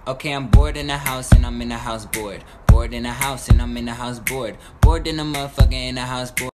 Okay, I'm bored in the house and I'm in the house bored. Bored in the house and I'm in the house bored. Bored in the motherfucker in the house bored.